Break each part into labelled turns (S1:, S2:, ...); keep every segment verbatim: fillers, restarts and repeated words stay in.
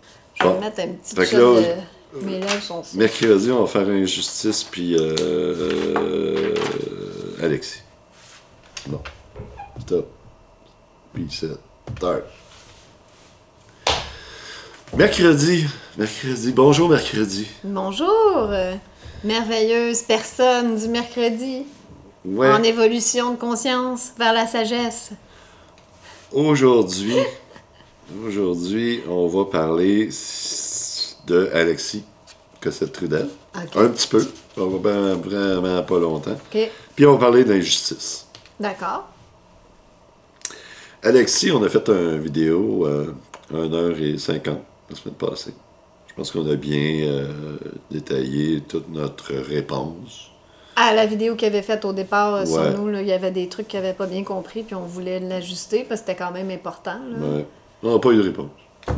S1: Je vais
S2: bon.
S1: mettre un petit
S2: Fait que
S1: shot
S2: là,
S1: de... Mes lèvres sont ça.
S2: Mercredi, on va faire Injustice, puis euh, euh, Alexis. Bon. Stop. Reset. Start. Mercredi. Mercredi. Bonjour, mercredi.
S1: Bonjour, euh, merveilleuse personne du mercredi.
S2: Ouais.
S1: En évolution de conscience vers la sagesse.
S2: Aujourd'hui, aujourd'hui, on va parler de Alexis Cossette-Trudel.
S1: Okay.
S2: Un petit peu. On va vraiment, vraiment pas longtemps.
S1: OK.
S2: Puis on va parler d'injustice.
S1: D'accord.
S2: Alexis, on a fait une vidéo euh, une heure et cinquante la semaine passée. Je pense qu'on a bien euh, détaillé toute notre réponse.
S1: À la vidéo qu'il avait faite au départ euh,
S2: Ouais.
S1: sur nous, là, il y avait des trucs qu'il n'avait pas bien compris, puis on voulait l'ajuster parce que c'était quand même important. Là.
S2: Ouais. On n'a pas eu de réponse.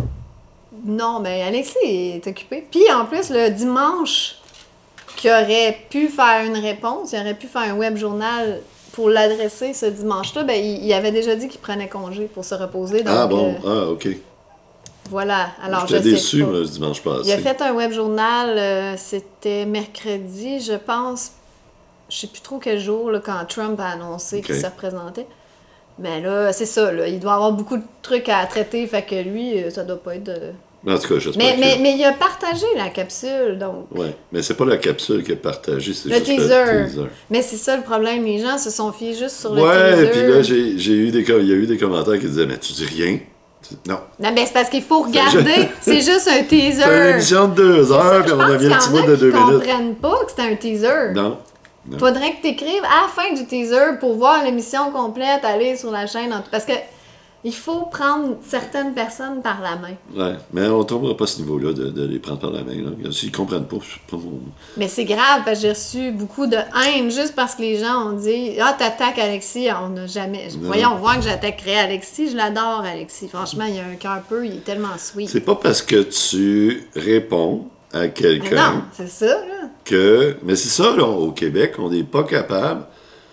S1: Non, mais Alexis est occupé. Puis en plus, le dimanche, qu'il aurait pu faire une réponse, il aurait pu faire un web journal pour l'adresser ce dimanche-là, ben, il, il avait déjà dit qu'il prenait congé pour se reposer. Donc,
S2: ah bon?
S1: euh,
S2: Ah, OK.
S1: voilà. Alors, je
S2: J'étais
S1: sais
S2: déçu,
S1: pas.
S2: moi, ce dimanche passé.
S1: Il a fait un web journal, euh, c'était mercredi, je pense, je sais plus trop quel jour, là, quand Trump a annoncé
S2: Okay.
S1: qu'il se représentait. Mais là, c'est ça, là, il doit avoir beaucoup de trucs à traiter, fait que lui, euh, ça doit pas être... euh,
S2: En tout cas, j'espère
S1: Mais,
S2: que...
S1: mais, mais il a partagé la capsule, donc...
S2: Ouais, mais c'est pas la capsule qu'il a partagée, c'est
S1: Le
S2: juste
S1: teaser.
S2: le teaser.
S1: Mais c'est ça le problème, les gens se sont fiés juste sur le
S2: Ouais,
S1: teaser.
S2: puis là, j'ai, j'ai eu des, com- il y a eu des commentaires qui disaient « Mais tu dis rien? » Non.
S1: Non, mais c'est parce qu'il faut regarder, c'est juste un teaser.
S2: C'est une émission de deux
S1: C'est ça,
S2: heures,
S1: je
S2: puis on
S1: pense
S2: a
S1: qu'il
S2: mis
S1: y
S2: un petit
S1: en
S2: bout
S1: a
S2: de
S1: qui
S2: deux minutes.
S1: comprennent pas que c'est un teaser.
S2: Non. Non.
S1: Faudrait que tu écrives à la fin du teaser pour voir l'émission complète, aller sur la chaîne. en- Parce que il faut prendre certaines personnes par la main.
S2: Ouais, mais on ne tombera pas à ce niveau-là de, de les prendre par la main. Là. S'ils ne comprennent pas, je prends mon...
S1: Mais c'est grave parce que j'ai reçu beaucoup de haine juste parce que les gens ont dit « Ah, t'attaques Alexis. » On n'a jamais...
S2: Non.
S1: Voyons, voir que j'attaquerais Alexis. Je l'adore, Alexis. Franchement, il a un cœur peu. Il est tellement sweet.
S2: C'est pas parce que tu réponds à
S1: Mais
S2: quelqu'un
S1: non, c'est ça, là.
S2: que... Mais c'est ça, là, au Québec, on n'est pas capable...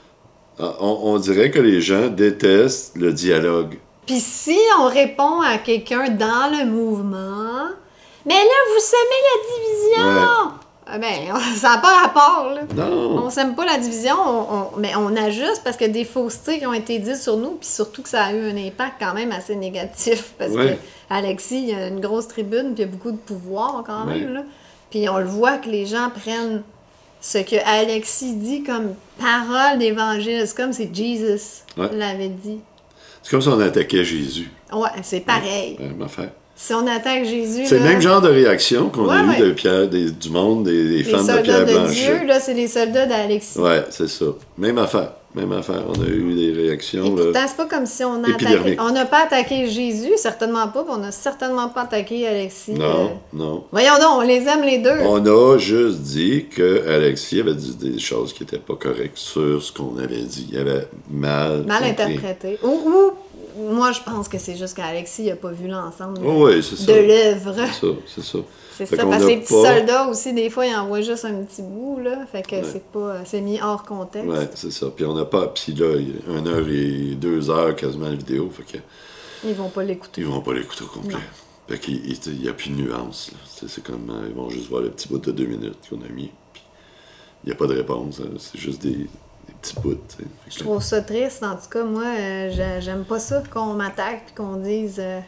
S2: On, on dirait que les gens détestent le dialogue.
S1: Puis si on répond à quelqu'un dans le mouvement, mais là, vous semez la division!
S2: Ouais.
S1: Ah ben, ça n'a pas rapport, là.
S2: Non!
S1: On sème pas la division, on, on- mais on ajuste parce que des faussetés qui ont été dites sur nous, puis surtout que ça a eu un impact quand même assez négatif, parce
S2: Ouais.
S1: que Alexis, il a une grosse tribune, puis il a beaucoup de pouvoir quand même,
S2: Ouais.
S1: là. Puis on le voit que les gens prennent ce que Alexis dit comme parole d'évangile, c'est comme si Jesus
S2: Ouais.
S1: l'avait dit.
S2: C'est comme si on attaquait Jésus.
S1: Ouais, c'est pareil.
S2: Ouais, même affaire.
S1: Si on attaque Jésus,
S2: C'est le
S1: là,
S2: même genre de réaction qu'on
S1: Ouais,
S2: a eu
S1: ouais.
S2: de Pierre, des- du monde, des, des
S1: les
S2: fans de
S1: soldats
S2: Pierre
S1: de,
S2: Blanchet.
S1: Dieu, là, c'est les soldats d'Alexis.
S2: Ouais, c'est ça. Même affaire. Même affaire. On a eu des réactions.
S1: Et
S2: là.
S1: pourtant, c'est pas comme si on a attaqué.
S2: Épidermique.
S1: On n'a pas attaqué Jésus, certainement pas, puis on n'a certainement pas attaqué Alexis.
S2: Non,
S1: euh.
S2: non.
S1: Voyons donc, on les aime les deux.
S2: On a juste dit que Alexis avait dit des choses qui n'étaient pas correctes sur ce qu'on avait dit. Il avait mal.
S1: Mal
S2: compris.
S1: interprété. Ou, ou, moi, je pense que c'est juste qu'Alexis n'a pas vu l'ensemble
S2: Oh, oui, c'est ça.
S1: de l'œuvre.
S2: C'est ça, c'est ça.
S1: C'est
S2: Fait
S1: ça,
S2: qu'on
S1: parce que
S2: a
S1: les petits
S2: pas-
S1: soldats aussi, des fois, ils envoient juste un petit bout, là. Fait que
S2: Ouais.
S1: c'est pas... C'est mis hors contexte.
S2: Ouais, c'est ça. Puis on n'a pas. Puis là, il y a une heure et deux heures quasiment la vidéo. Fait que
S1: Ils vont pas l'écouter.
S2: ils vont pas l'écouter au complet.
S1: Non.
S2: Fait qu'il n'y a plus de nuance. là. C'est, c'est comme. euh, Ils vont juste voir le petit bout de deux minutes qu'on a mis. Puis il n'y a pas de réponse. hein. C'est juste des, des petits bouts. tu sais. Fait que-
S1: Je trouve ça triste. En tout cas, moi, euh, j'a- j'aime pas ça qu'on m'attaque puis qu'on dise... euh,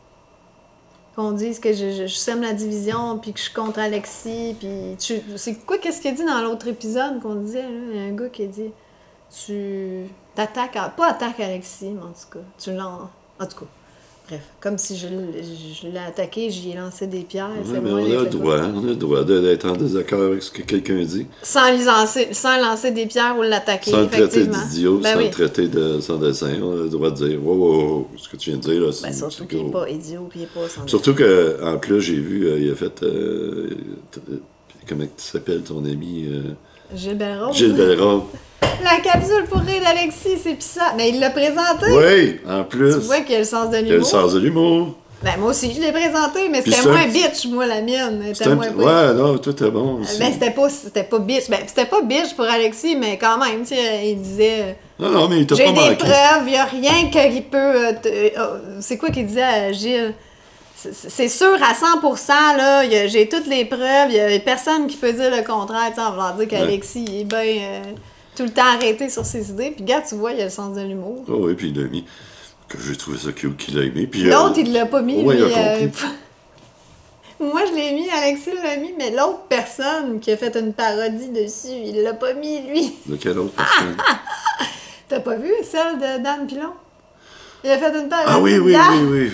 S1: qu'on dise que je, je, je sème la division puis que je suis contre Alexis. Puis tu... C'est quoi qu'est-ce qu'il a dit dans l'autre épisode qu'on disait? Là? Il y a un gars qui a dit... Tu t'attaques... À... Pas attaque Alexis, mais en tout cas. Tu l'en... En tout cas. Bref. Comme si je, l- je l'ai attaqué, j'y ai lancé des pierres.
S2: Ouais,
S1: c'est
S2: mais
S1: moi
S2: on
S1: avec
S2: a le
S1: le
S2: droit,
S1: gars.
S2: on a le droit de- d'être en désaccord avec ce que quelqu'un dit,
S1: Sans lui lancer, sans lancer des pierres ou l'attaquer,
S2: sans le traiter
S1: effectivement.
S2: d'idiot,
S1: Ben
S2: sans
S1: oui.
S2: le traiter de sans dessin. On a le droit de dire, wow, wow, wow, ce que tu viens de dire, là, c'est,
S1: Ben, surtout
S2: c'est
S1: qu'il n'est
S2: gros.
S1: pas idiot, puis il n'est pas sans...
S2: Surtout qu'en plus, j'ai vu, euh, il a fait, euh, t- euh, comment tu s'appelles ton ami, euh,
S1: Gilles Belrose.
S2: Gilles Belrose.
S1: La capsule pour rire d'Alexis, c'est pis ça. Mais il l'a présenté.
S2: Oui, en plus,
S1: Tu vois qu'il a le sens de
S2: il a le
S1: l'humour.
S2: sens de l'humour.
S1: Ben, moi aussi, je l'ai présenté, mais
S2: Puis
S1: c'était
S2: c'est un
S1: moins
S2: petit-
S1: bitch, moi, la mienne. Elle
S2: C'est
S1: était
S2: un
S1: moins
S2: petit-
S1: pire.
S2: Ouais, non, tout est bon aussi.
S1: Ben, c'était pas, c'était pas bitch. Ben, c'était pas bitch pour Alexis, mais quand même, tu sais, il disait...
S2: Non, non, mais il t'a
S1: J'ai
S2: pas
S1: des
S2: manqué.
S1: preuves, il n'y a rien qui peut... euh, te- euh, c'est quoi qu'il disait à Gilles? c'est sûr à cent pour cent, là, y a- j'ai toutes les preuves, il y a personne qui peut dire le contraire, tu sais, en voulant dire qu'Alexis, il est bien euh, tout le temps arrêté sur ses idées. Puis, gars, tu vois, il a le sens de l'humour.
S2: Oh oui, puis il l'a mis. Que j'ai trouvé ça cute qu'il l'a aimé. Puis,
S1: L'autre,
S2: euh,
S1: il l'a pas mis,
S2: ouais,
S1: lui.
S2: il a
S1: euh,
S2: compris.
S1: Moi, je l'ai mis, Alexis l'a mis, mais l'autre personne qui a fait une parodie dessus, il l'a pas mis, lui.
S2: De quelle autre personne?
S1: T'as pas vu celle de Dan Pilon? Il a fait une parodie.
S2: Ah oui,
S1: de
S2: oui,
S1: Dan.
S2: oui, oui,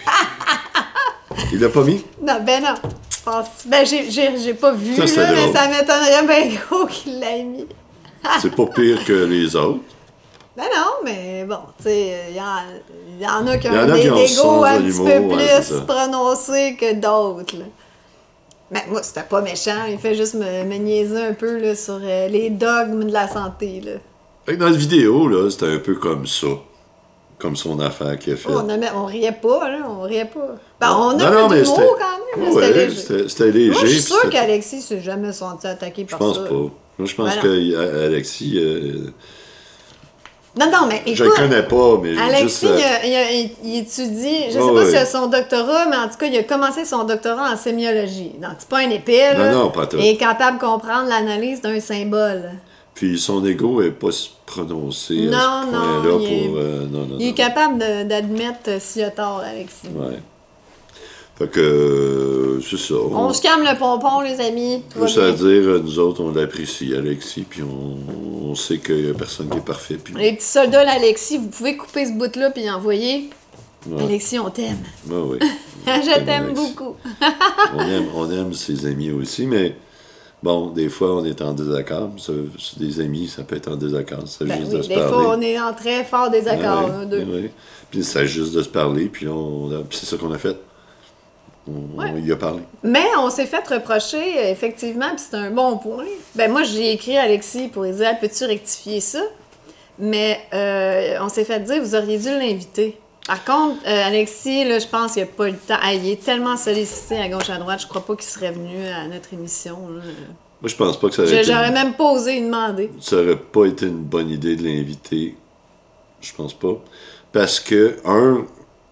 S2: oui. Il l'a pas mis?
S1: Non, ben non. Je pense... Ben, j'ai, j'ai, j'ai pas vu,
S2: Ça, c'est
S1: là, mais
S2: drôle.
S1: ça m'étonnerait bien gros qu'il l'ait mis.
S2: C'est pas pire que les autres.
S1: Ben non, mais bon, tu sais, il y, en- y en a qui
S2: Y en
S1: ont
S2: a
S1: des
S2: qui ont le
S1: égos
S2: sens
S1: un
S2: de
S1: petit
S2: l'humour,
S1: peu
S2: ouais,
S1: plus
S2: c'est ça.
S1: prononcés que d'autres, là. Mais moi, c'était pas méchant. Il fait juste me, me niaiser un peu là, sur euh, les dogmes de la santé, là.
S2: Fait que dans la vidéo, là, c'était un peu comme ça. Comme son affaire qu'il a fait.
S1: On, a- on riait pas, là, on riait pas. Ben,
S2: Non,
S1: on a
S2: non,
S1: un
S2: non,
S1: peu
S2: mais
S1: d'humour
S2: c'était-
S1: quand même, là,
S2: Ouais,
S1: c'était léger.
S2: c'était c'était léger.
S1: Moi, je suis
S2: puis
S1: sûre
S2: c'était-
S1: qu'Alexis s'est jamais senti attaqué
S2: Je
S1: par
S2: pense
S1: ça.
S2: pas. Moi, je pense
S1: Voilà.
S2: que Alexis, euh,
S1: Non, non, mais
S2: je le
S1: écoute,
S2: connais pas, mais
S1: Alexis,
S2: juste... euh,
S1: il, a- il a- il- il étudie, je sais
S2: Ouais,
S1: pas
S2: ouais.
S1: s'il a son doctorat, mais en tout cas, il a commencé son doctorat en sémiologie. Donc, c'est pas un épée, là.
S2: Non, non, pas tout.
S1: Il est capable de comprendre l'analyse d'un symbole.
S2: Puis son ego est pas si prononcé
S1: Non,
S2: à ce
S1: non,
S2: point-là
S1: il est-
S2: pour... euh, non, non,
S1: Il est
S2: non.
S1: capable de- d'admettre euh, s'il a tort, Alexis.
S2: Ouais. Fait que, euh, c'est ça.
S1: On se calme le pompon, les amis. Tout va
S2: Juste à
S1: bien.
S2: dire, euh, nous autres, on l'apprécie, Alexis, puis on, on sait qu'il y a personne qui est parfait. Puis...
S1: Les petits soldats, l'Alexis, vous pouvez couper ce bout-là puis envoyer.
S2: Ouais.
S1: Alexis, on t'aime.
S2: Ouais, oui.
S1: Je t'aime
S2: Alexis.
S1: beaucoup.
S2: On aime, on aime ses amis aussi, mais bon, des fois, on est en désaccord. Ça, c'est des amis, ça peut être en désaccord. C'est
S1: Ben
S2: juste
S1: oui,
S2: de se
S1: des
S2: parler.
S1: fois, on est en très fort désaccord,
S2: Ouais,
S1: nous deux.
S2: ouais. Puis c'est juste de se parler, puis là, on a- puis c'est ça qu'on a fait. On,
S1: Ouais.
S2: on y a parlé.
S1: Mais on s'est fait reprocher, euh, effectivement, puis c'est un bon point. Ben moi, j'ai écrit à Alexis pour lui dire, peux-tu rectifier ça? Mais euh, on s'est fait dire, vous auriez dû l'inviter. Par contre, euh, Alexis, là, je pense qu'il n'a pas eu le temps. Ah, il est tellement sollicité à gauche, à droite, je crois pas qu'il serait venu à notre émission. là.
S2: Moi, je pense pas que ça aurait,
S1: Je-
S2: été
S1: J'aurais
S2: une...
S1: même pas osé lui demander.
S2: ça aurait pas été une bonne idée de l'inviter. Je pense pas. Parce que, un,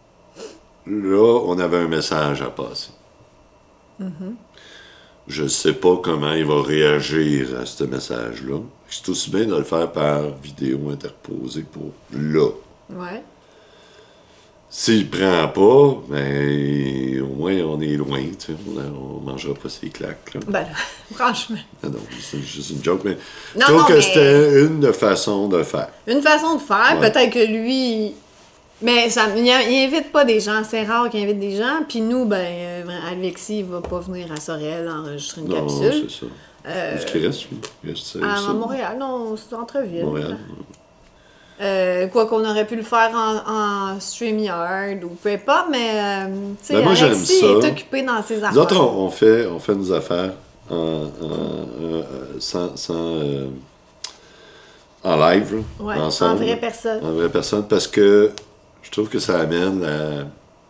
S2: là, on avait un message à passer.
S1: Mm-hmm.
S2: Je sais pas comment il va réagir à ce message-là. C'est aussi bien de le faire par vidéo interposée pour là.
S1: Ouais.
S2: S'il prend pas, ben, au moins on est loin, tu sais, on, on mangera pas ses claques, là.
S1: Ben, franchement.
S2: Ah non, c'est juste une joke, mais je
S1: Non,
S2: trouve
S1: non,
S2: que
S1: mais-
S2: c'était une façon de faire.
S1: Une façon de faire,
S2: Ouais.
S1: peut-être que lui. Mais ça, il, il invite pas des gens, c'est rare qu'il invite des gens. Puis nous, ben, euh, Alexis, il va pas venir à Sorel enregistrer une
S2: Non,
S1: capsule.
S2: c'est ça.
S1: Euh,
S2: Est-ce qu'il reste, lui? Il reste, c'est
S1: À,
S2: ça?
S1: à Montréal, non, c'est entre-ville.
S2: Montréal.
S1: Euh, quoi qu'on aurait pu le faire en, en StreamYard ou peu importe, mais euh, tu sais,
S2: Ben, moi, j'aime
S1: Alexis
S2: ça.
S1: est occupé dans ses
S2: Nous
S1: affaires.
S2: autres, on, on fait, on fait nos affaires en, en- euh, sans, sans, euh, en live, là,
S1: Ouais,
S2: ensemble.
S1: en vraie personne.
S2: En vraie personne, parce que je trouve que ça amène la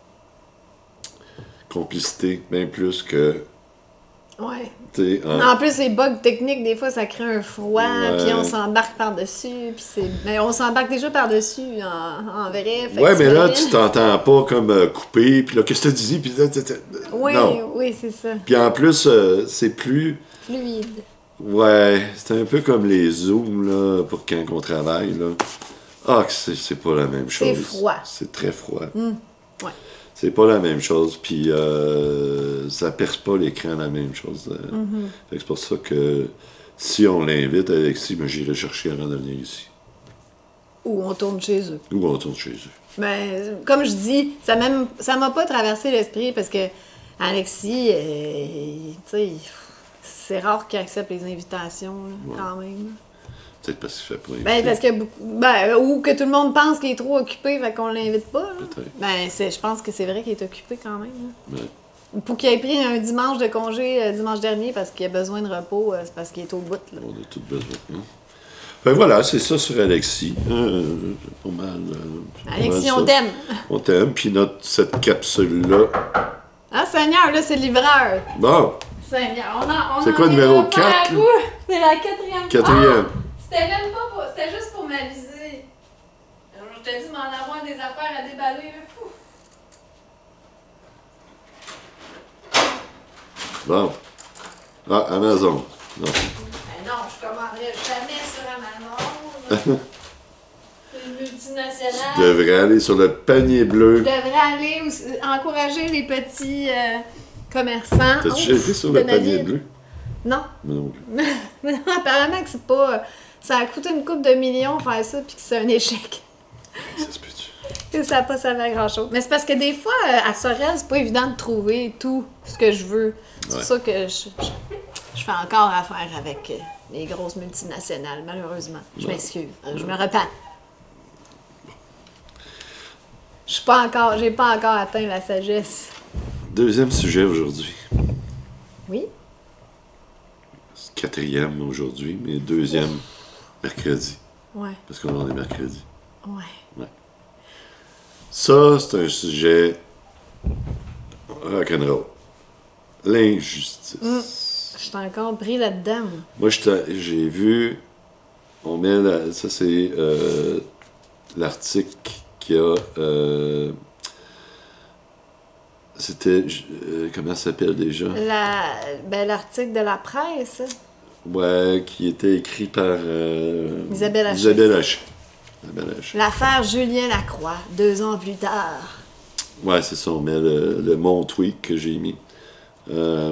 S2: complicité bien plus que,
S1: Ouais.
S2: tu sais, en-
S1: En plus, les bugs techniques, des fois, ça crée un froid,
S2: Ouais.
S1: puis on s'embarque par-dessus, puis c'est... Mais on s'embarque déjà par-dessus, en, en vrai. fait
S2: Ouais,
S1: que
S2: mais là, tu
S1: t'imagines.
S2: t'entends pas comme euh, coupé, puis là, qu'est-ce que tu dis, puis là, tu- tu-
S1: Oui,
S2: non.
S1: oui, c'est ça.
S2: Puis en plus, euh, c'est plus...
S1: Fluide.
S2: Ouais, c'est un peu comme les zooms, là, pour quand on travaille, là. Ah, que c'est c'est pas la même chose.
S1: C'est froid.
S2: C'est très froid.
S1: Ouais.
S2: C'est pas la même chose, puis euh, ça perce pas l'écran la même chose. euh.
S1: Mm-hmm.
S2: Fait que c'est pour ça que si on l'invite, Alexis, ben, j'irai chercher avant de venir ici.
S1: Ou on tourne chez eux.
S2: Ou on tourne chez eux.
S1: Mais comme je dis, ça même ça m'a pas traversé l'esprit parce que Alexis, euh, tu sais, c'est rare qu'il accepte les invitations, là, quand même.
S2: Peut-être parce qu'il fait pas
S1: Ben, parce que beaucoup, ben, ou que tout le monde pense qu'il est trop occupé, fait qu'on l'invite pas. là.
S2: Peut-être.
S1: Ben, c'est, je pense que c'est vrai qu'il est occupé quand même. là.
S2: Ouais.
S1: Pour qu'il ait pris un dimanche de congé euh, dimanche dernier parce qu'il a besoin de repos, euh, c'est parce qu'il est au bout. Là.
S2: On a tout besoin. Hein? Fait que voilà, c'est ça sur Alexis. Euh, pas mal. euh, c'est pas
S1: Alexis,
S2: mal
S1: on
S2: ça.
S1: t'aime.
S2: On t'aime. Puis notre, cette capsule-là.
S1: Ah, Seigneur, là, c'est le livreur.
S2: Bon,
S1: Seigneur, on a, on
S2: C'est
S1: en
S2: quoi,
S1: est
S2: numéro
S1: là par
S2: quatre,
S1: à
S2: là?
S1: bout. C'est la quatrième.
S2: quatrième.
S1: Ah! C'était même pas pour... C'était juste pour m'aviser. Alors, je te dis, m'en avoir des affaires à déballer. Là. Fou.
S2: Bon. Ah, Amazon. Non.
S1: Ben non, je commanderais jamais sur Amazon. Une multinationale.
S2: Tu devrais aller sur le panier bleu.
S1: Je devrais aller aussi, encourager les petits euh, commerçants.
S2: T'as-tu déjà été sur le panier bleu?
S1: Non.
S2: Moi non plus.
S1: Mais non, apparemment que c'est pas... Ça a coûté une couple de millions faire ça, puis que c'est un échec.
S2: Ça se peut-tu?
S1: Et ça n'a pas servi à grand-chose. Mais c'est parce que des fois, à Sorel, c'est pas évident de trouver tout ce que je veux. C'est
S2: Ouais.
S1: pour ça que je, je, je fais encore affaire avec les grosses multinationales, malheureusement. Je
S2: Ouais.
S1: m'excuse. Je me repens. Je suis pas encore... J'ai pas encore atteint la sagesse.
S2: Deuxième sujet aujourd'hui.
S1: Oui?
S2: Quatrième aujourd'hui, mais deuxième mercredi.
S1: Ouais.
S2: Parce qu'on est mercredi.
S1: Ouais.
S2: Ça, c'est un sujet rock'n'roll. L'injustice.
S1: Mm. Je suis encore pris là-dedans, moi.
S2: Moi, j'étais- j'ai vu, on met, la- ça c'est euh, l'article qui a, euh, c'était, euh, comment ça s'appelle déjà?
S1: La, ben, l'article de la presse.
S2: Ouais, qui était écrit par euh,
S1: Isabelle Haché.
S2: Isabelle Haché. Isabelle Haché.
S1: L'affaire Julien Lacroix, deux ans plus tard.
S2: Ouais, c'est ça, on met le, le mon tweet que j'ai mis. Euh,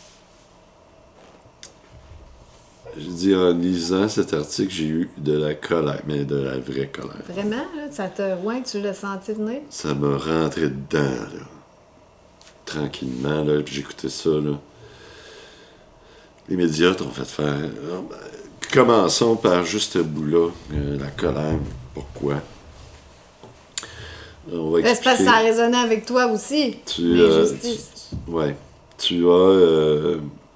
S2: je dis en lisant cet article, j'ai eu de la colère, mais de la vraie colère.
S1: Vraiment, là, ça te... Ouais, tu l'as senti venir?
S2: Ça m'a rentré dedans, là. Tranquillement, là, puis j'écoutais ça, là. Les médias t'ont fait faire... Ah, ben, commençons par juste ce bout-là, euh, la colère. Pourquoi? On va
S1: Ben, c'est parce que
S2: expliquer.
S1: ça a résonné avec toi aussi,
S2: Tu,
S1: l'injustice.
S2: euh, tu- ouais. Tu as euh,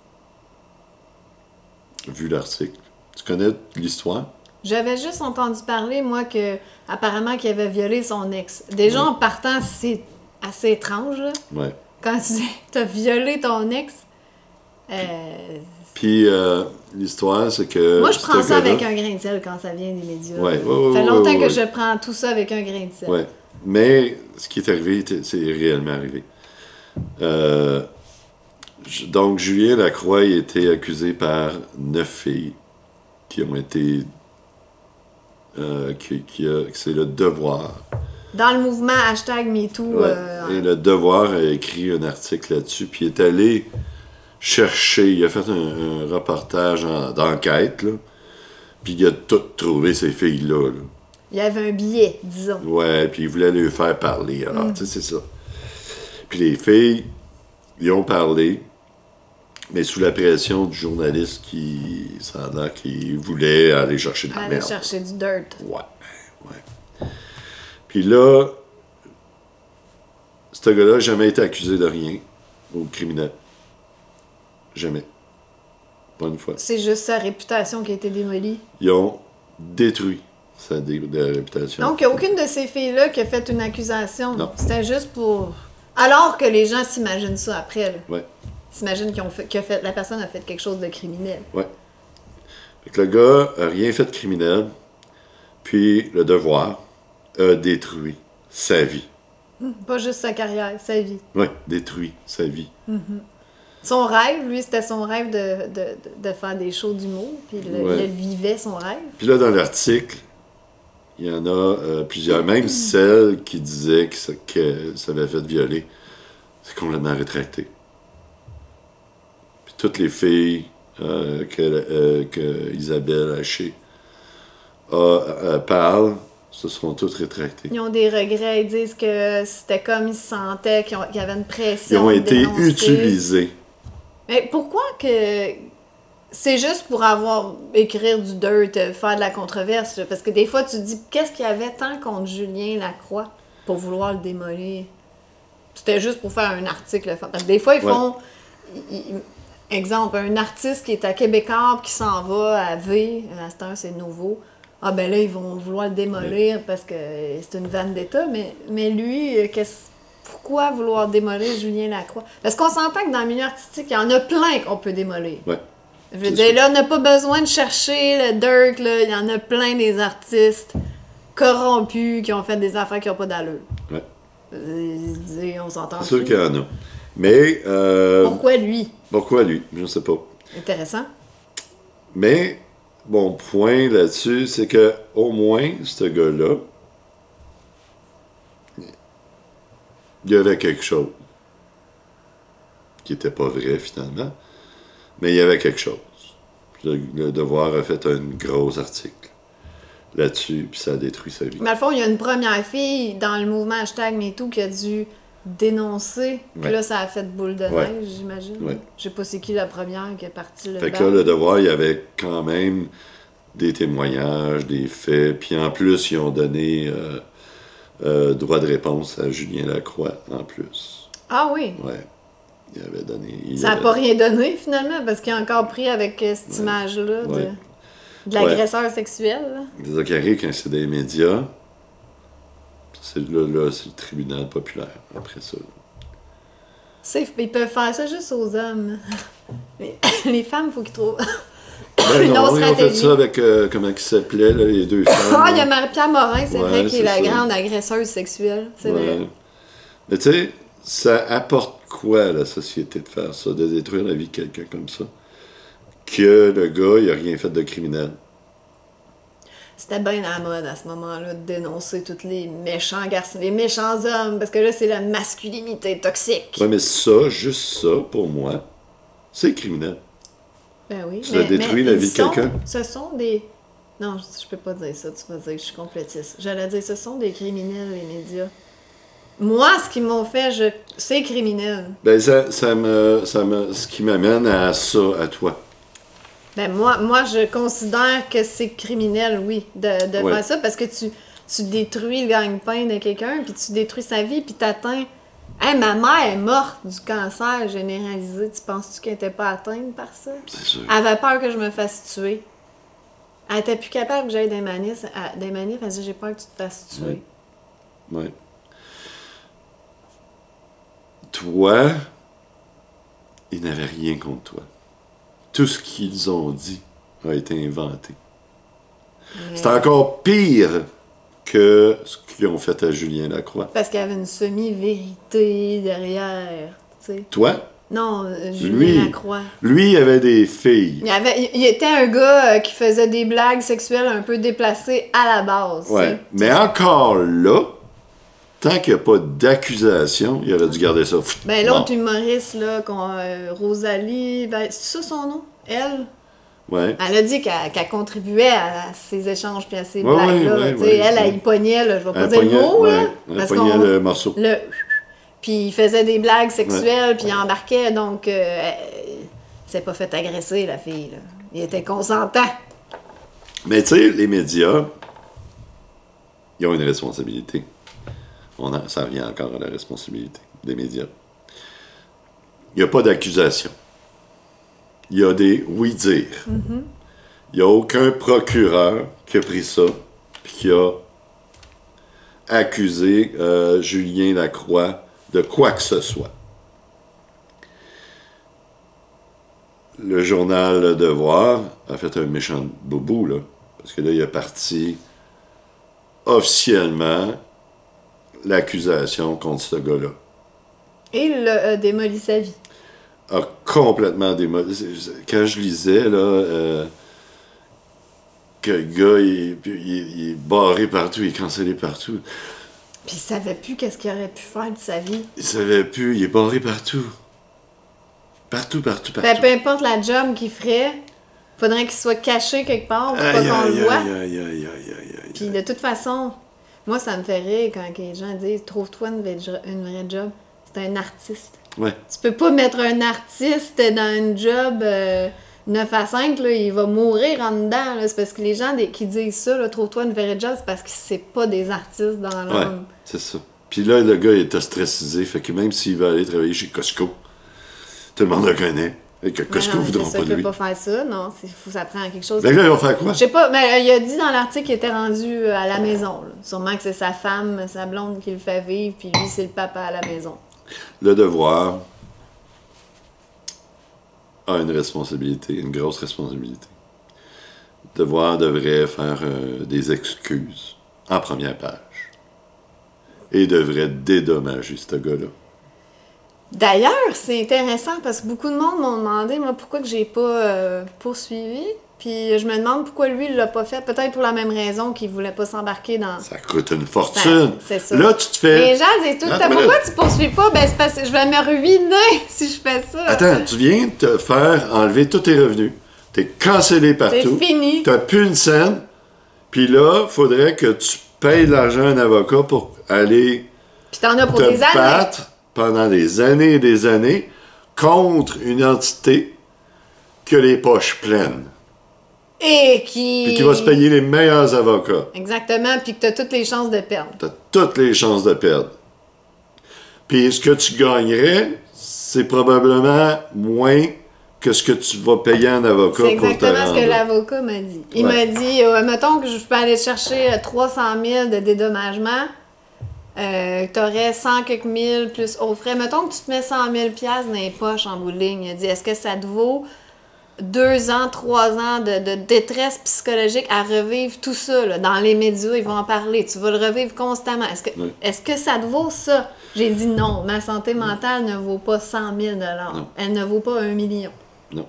S2: vu l'article. Tu connais l'histoire?
S1: J'avais juste entendu parler, moi, que apparemment qu'il avait violé son ex. Déjà,
S2: Ouais.
S1: en partant, c'est assez étrange, là.
S2: Ouais.
S1: Quand tu dis t'as violé ton ex, euh,
S2: Puis euh, l'histoire, c'est que.
S1: moi, je prends
S2: ce
S1: ça
S2: gars-là-
S1: avec un grain de sel quand ça vient des médias.
S2: Ouais, ouais,
S1: ça
S2: ouais,
S1: fait
S2: ouais,
S1: longtemps
S2: ouais,
S1: que
S2: ouais.
S1: je prends tout ça avec un grain de sel.
S2: Ouais. Mais ce qui est arrivé, était- c'est réellement arrivé. Euh, je- donc, Julien Lacroix a été accusé par neuf filles qui ont été. Euh, qui, qui a- que c'est le devoir.
S1: Dans le mouvement hashtag MeToo,
S2: Ouais.
S1: euh,
S2: Et le devoir a écrit un article là-dessus, puis il est allé chercher, il a fait un, un reportage en- d'enquête, là, puis il a tout trouvé, ces filles-là. Là.
S1: il y avait un billet, disons.
S2: Ouais, puis il voulait les faire parler. Alors, tu sais, c'est ça. Puis les filles, ils ont parlé, mais sous la pression du journaliste qui, ça a l'air qu'il voulait aller chercher de la
S1: Aller
S2: merde.
S1: chercher du dirt.
S2: Ouais, ouais. Puis là, ce gars-là n'a jamais été accusé de rien au criminel. Jamais. Pas une fois.
S1: C'est juste sa réputation qui a été démolie.
S2: Ils ont détruit sa dé- de réputation.
S1: Donc, il n'y a aucune de ces filles-là qui a fait une accusation.
S2: Non.
S1: C'était juste pour... Alors que les gens s'imaginent ça après. Là.
S2: Ouais,
S1: S'imaginent qu'ils ont fait, que fait, la personne a fait quelque chose de criminel.
S2: ouais. Fait que le gars a rien fait de criminel, puis le devoir a détruit sa vie.
S1: Pas juste sa carrière, sa vie.
S2: Ouais, détruit sa vie.
S1: Son rêve, lui, c'était son rêve de, de, de- de faire des shows d'humour. Puis il, le-
S2: Ouais.
S1: il le vivait, son rêve.
S2: Puis là, dans l'article, il y en a euh, plusieurs, même celle qui disait que ça, que ça avait fait violer. C'est complètement rétracté. Puis toutes les filles euh, que, euh, que Isabelle Haché a, euh, parle, se sont toutes rétractées.
S1: Ils ont des regrets, ils disent que c'était comme ils se sentaient, qu'ils ont- qu'il y avait une pression.
S2: Ils ont
S1: de
S2: été
S1: dénoncer.
S2: utilisés.
S1: Mais pourquoi que c'est juste pour avoir écrire du dirt, euh, faire de la controverse? là? Parce que des fois, tu te dis, qu'est-ce qu'il y avait tant contre Julien Lacroix pour vouloir le démolir? C'était juste pour faire un article. Parce que des fois, ils
S2: Ouais.
S1: font... ils- ils- exemple, un artiste qui est à Québécois puis qui s'en va à V, à cette heure, c'est nouveau. Ah ben là, ils vont vouloir le démolir parce que c'est une vanne d'État, mais, mais lui, euh, qu'est-ce... pourquoi vouloir démolir Julien Lacroix? Parce qu'on s'entend que dans le milieu artistique, il y en a plein qu'on peut démolir.
S2: Ouais.
S1: Je veux
S2: C'est
S1: dire,
S2: sûr.
S1: là, on n'a pas besoin de chercher le dirt, là. Il y en a plein des artistes corrompus qui ont fait des affaires qui n'ont pas d'allure.
S2: Ouais.
S1: Euh, on s'entend
S2: C'est sûr
S1: dessus.
S2: qu'il y en a. Mais... Euh,
S1: Pourquoi lui?
S2: Pourquoi lui? Je ne sais pas.
S1: Intéressant.
S2: Mais, mon point là-dessus, c'est que au moins, ce gars-là, il y avait quelque chose. Qui n'était pas vrai, finalement. Mais il y avait quelque chose. Le, le Devoir a fait un gros article là-dessus, puis ça a détruit sa vie.
S1: Mais au fond, il y a une première fille dans le mouvement hashtag MeToo qui a dû dénoncer. Puis
S2: Ouais.
S1: là, ça a fait boule de neige,
S2: Ouais.
S1: j'imagine.
S2: Ouais.
S1: Je sais pas c'est qui la première qui est partie le
S2: Fait que
S1: bal.
S2: là, le Devoir, il y avait quand même des témoignages, des faits, puis en plus, ils ont donné euh, euh, droit de réponse à Julien Lacroix, en plus.
S1: Ah oui.
S2: Ouais. Il avait donné... Il
S1: Ça n'a
S2: avait...
S1: pas rien donné, finalement, parce qu'il a encore pris avec euh, cette
S2: Ouais.
S1: image-là de,
S2: Ouais.
S1: de l'agresseur sexuel. Là.
S2: C'est ça qui arrive quand c'est des médias. C'est là, là c'est le tribunal populaire, après ça.
S1: C'est- Ils peuvent faire ça juste aux hommes. Mais les femmes, il faut qu'ils trouvent
S2: Ben
S1: une
S2: non,
S1: autre
S2: ils ont fait
S1: stratégie.
S2: ça avec, euh, comment ils s'appelaient, là, les deux femmes.
S1: Ah, il y a
S2: là.
S1: Marie-Pierre Morin, c'est
S2: Ouais,
S1: vrai, qui
S2: c'est
S1: est la
S2: ça.
S1: grande agresseuse sexuelle. C'est
S2: Ouais.
S1: vrai.
S2: Mais tu sais, ça apporte quoi à la société de faire ça, de détruire la vie de quelqu'un comme ça? Que le gars, il a rien fait de criminel.
S1: C'était bien à la mode à ce moment-là de dénoncer tous les méchants garçons, les méchants hommes, parce que là, c'est la masculinité toxique.
S2: Ouais, mais ça, juste ça, pour moi, c'est criminel.
S1: Ben oui.
S2: Tu as détruit la
S1: ils
S2: vie de
S1: sont-
S2: quelqu'un.
S1: Ce sont des. Non, je je peux pas dire ça, tu vas dire que je suis complotiste. J'allais dire, ce sont des criminels, les médias. Moi, ce qu'ils m'ont fait, je... c'est criminel.
S2: Ben, ça, ça me, ça me, ce qui m'amène à ça, à toi.
S1: Ben moi, moi, je considère que c'est criminel, oui, de, de
S2: Ouais.
S1: faire ça, parce que tu, tu détruis le gagne-pain de quelqu'un, puis tu détruis sa vie, puis t'atteins... Hey, ma mère est morte du cancer généralisé. Tu penses-tu qu'elle était pas atteinte par ça?
S2: C'est sûr.
S1: Elle avait peur que je me fasse tuer. Elle était plus capable que j'aille des manifs. à- Des manifs, elle dit, j'ai peur que tu te fasses tuer.
S2: Oui. Ouais. Toi, ils n'avaient rien contre toi. Tout ce qu'ils ont dit a été inventé.
S1: Mais-
S2: C'est encore pire que ce qu'ils ont fait à Julien Lacroix.
S1: Parce qu'il y avait une semi-vérité derrière, tu sais.
S2: Toi,
S1: Non, euh, Julien
S2: Lui.
S1: Lacroix.
S2: lui, il avait des filles.
S1: Il, avait, il, il était un gars euh, qui faisait des blagues sexuelles un peu déplacées à la base. tu
S2: Ouais.
S1: sais.
S2: Mais encore là, tant qu'il n'y a pas d'accusation, il aurait dû garder ça.
S1: Ben
S2: Bon.
S1: l'autre humoriste, là, qu'on, euh, Rosalie, ben, c'est ça son nom? Elle?
S2: Ouais.
S1: Elle a dit qu'elle qu'elle contribuait à ces échanges puis à ces
S2: Ouais,
S1: blagues-là.
S2: ouais, ouais,
S1: tu sais,
S2: ouais,
S1: elle,
S2: ouais.
S1: elle y pognait, là, je vais pas
S2: Elle
S1: dire le
S2: pognait-
S1: mot, là.
S2: ouais, elle
S1: parce
S2: pognait
S1: qu'on-
S2: le morceau.
S1: le- Puis il faisait des blagues sexuelles, puis il embarquait, donc... Euh, elle s'est pas fait agresser, la fille, là. Il était consentant.
S2: Mais tu sais, les médias, ils ont une responsabilité. On a, ça revient encore à la responsabilité des médias. Il n'y a pas d'accusation. Il y a des oui-dire. Il n'y a aucun procureur qui a pris ça et qui a accusé euh, Julien Lacroix de quoi que ce soit. Le journal Le Devoir a fait un méchant boubou, là. Parce que là, il a parti officiellement l'accusation contre ce gars-là.
S1: Et il a euh, démoli sa vie.
S2: A complètement démoli. Quand je lisais, là, euh, que le gars, il, il- il est barré partout, il est cancellé partout.
S1: Puis il savait plus qu'est-ce qu'il aurait pu faire de sa vie.
S2: Il savait plus, il est barré partout. Partout, partout, partout.
S1: Ben, peu importe la job qu'il ferait, faudrait qu'il soit caché quelque part pour pas
S2: Aïe,
S1: qu'on le
S2: aïe,
S1: voit.
S2: aïe, aïe, aïe, aïe, aïe, aïe.
S1: Puis de toute façon, moi, ça me fait rire quand les gens disent « Trouve-toi une vraie, jo- une vraie job. » C'est un artiste.
S2: Ouais.
S1: Tu peux pas mettre un artiste dans une job euh, neuf à cinq, là, il va mourir en dedans. là. C'est parce que les gens des- qui disent ça, là, trouve-toi une vraie job, c'est parce que c'est pas des artistes dans
S2: Ouais,
S1: l'âme.
S2: c'est ça. Puis là, le gars, il était stressé, fait que même s'il veut aller travailler chez Costco, tout le monde le connaît. Et que Costco
S1: Mais non,
S2: voudront
S1: mais ça,
S2: pas
S1: il
S2: de
S1: peut
S2: lui.
S1: pas faire ça, non. c'est- faut- ça prend quelque chose.
S2: Mais là, ils vont faire quoi?
S1: Je sais pas, mais euh, il a dit dans l'article qu'il était rendu euh, à la maison. là. Sûrement que c'est sa femme, sa blonde qui le fait vivre, puis lui, c'est le papa à la maison.
S2: Le Devoir a une responsabilité, une grosse responsabilité. Le Devoir devrait faire euh, des excuses en première page et devrait dédommager ce gars-là.
S1: D'ailleurs, c'est intéressant parce que beaucoup de monde m'ont demandé, moi, pourquoi que j'ai pas euh, poursuivi. Puis je me demande pourquoi lui, il l'a pas fait. Peut-être pour la même raison qu'il voulait pas s'embarquer dans...
S2: Ça coûte une fortune.
S1: C'est ça.
S2: Là, tu te fais...
S1: Les gens disent tout le temps, pourquoi tu poursuis pas? Ben, c'est parce que je vais me ruiner si je fais ça.
S2: Attends, tu viens de te faire enlever tous tes revenus. T'es cancellé partout.
S1: C'est fini.
S2: T'as plus une scène. Puis là, il faudrait que tu payes de l'argent à un avocat pour aller
S1: Puis t'en as pour
S2: te
S1: des années.
S2: battre pendant des années et des années contre une entité qui a les poches pleines.
S1: Et qui...
S2: Puis qui va se payer les meilleurs avocats.
S1: Exactement, puis que t'as toutes les chances de perdre.
S2: T'as toutes les chances de perdre. Puis ce que tu gagnerais, c'est probablement moins que ce que tu vas payer un avocat
S1: C'est
S2: pour te
S1: exactement ce que
S2: rendre.
S1: l'avocat m'a dit. Il
S2: Ouais.
S1: m'a dit, euh, mettons que je peux aller chercher euh, trois cent mille de dédommagement, euh, tu aurais cent quelques mille plus aux frais. Mettons que tu te mets cent mille piastres dans les poches en bout de ligne. Il a dit, est-ce que ça te vaut deux ans, trois ans de, de détresse psychologique à revivre tout ça, là, dans les médias, ils vont en parler, tu vas le revivre constamment. Est-ce que,
S2: Oui.
S1: est-ce que ça te vaut ça? J'ai dit non, ma santé mentale ne vaut pas cent mille dollars.
S2: Non.
S1: Elle ne vaut pas un million.
S2: Non.